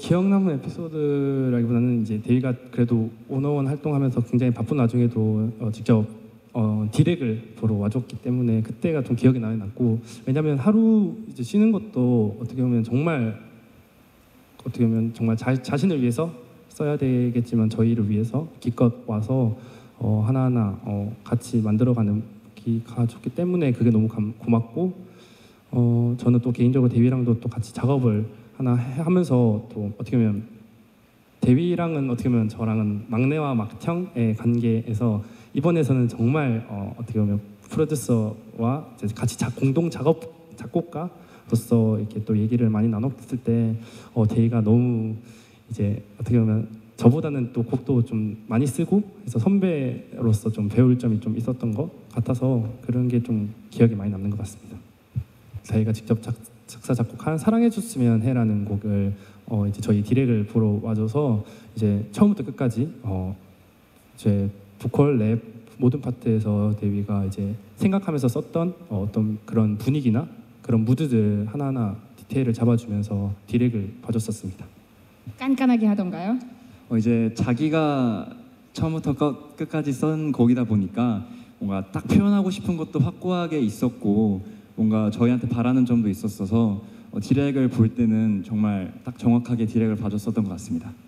기억 남는 에피소드라기보다는 이제 데이가 그래도 오너원 활동하면서 굉장히 바쁜 와중에도 직접 디렉을 보러 와줬기 때문에 그때가 좀 기억에 많이 남고, 왜냐하면 하루 이제 쉬는 것도 어떻게 보면 정말 자신을 위해서 써야 되겠지만 저희를 위해서 기껏 와서 하나하나 같이 만들어가는 기가 좋기 때문에 그게 너무 고맙고, 저는 또 개인적으로 대위랑도 또 같이 작업을 하나 하면서 또 어떻게 보면 대위랑은 어떻게 보면 저랑은 막내와 맏형의 관계에서 이번에서는 정말 어떻게 보면 프로듀서와 이제 같이 공동 작곡가로서 이렇게 또 얘기를 많이 나눴을 때 대위가 너무 이제 어떻게 보면 저보다는 또 곡도 좀 많이 쓰고 그래서 선배로서 좀 배울 점이 좀 있었던 것 같아서 그런 게 좀 기억에 많이 남는 것 같습니다. 저희가 직접 작사 작곡한 사랑해줬으면 해라는 곡을 이제 저희 디렉을 보러 와줘서 이제 처음부터 끝까지 제 보컬 랩 모든 파트에서 데뷔가 이제 생각하면서 썼던 어떤 그런 분위기나 그런 무드들 하나하나 디테일을 잡아주면서 디렉을 봐줬었습니다. 깐깐하게 하던가요? 이제 자기가 처음부터 끝까지 쓴 곡이다 보니까 뭔가 딱 표현하고 싶은 것도 확고하게 있었고 뭔가 저희한테 바라는 점도 있었어서 디렉을 볼 때는 정말 딱 정확하게 디렉을 봐줬었던 것 같습니다.